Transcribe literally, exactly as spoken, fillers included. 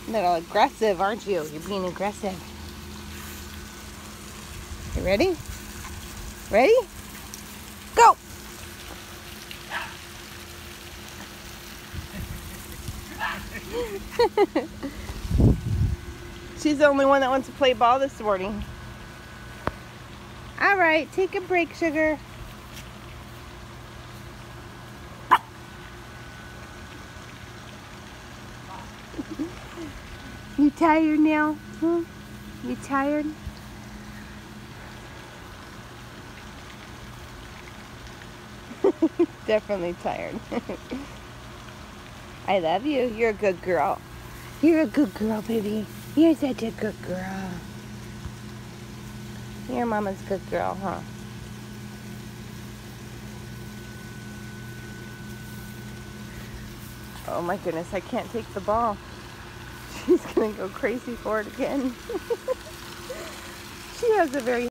Little aggressive, aren't you? You're being aggressive. You ready? Ready? Go! She's the only one that wants to play ball this morning. All right, take a break, sugar. You tired now? Hmm? You tired? Definitely tired. I love you. You're a good girl. You're a good girl, baby. You're such a good girl. Your mama's a good girl, huh? Oh my goodness, I can't take the ball. She's gonna go crazy for it again. She has a very